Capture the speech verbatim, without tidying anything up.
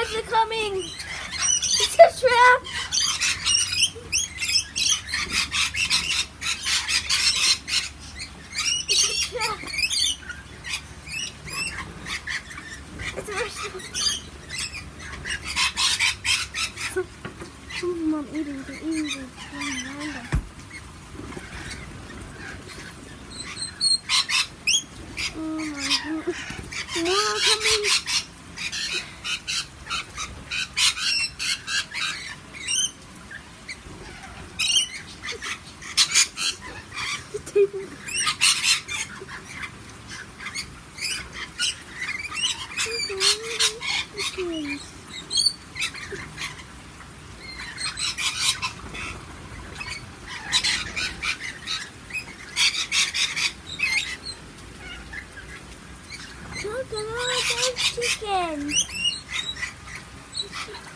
traps are coming. It's a trap. It's a trap. It's a vegetable. Mom eating, they're eating, they're running around them. Oh my god. More coming. The table. Okay. Look at all those chickens.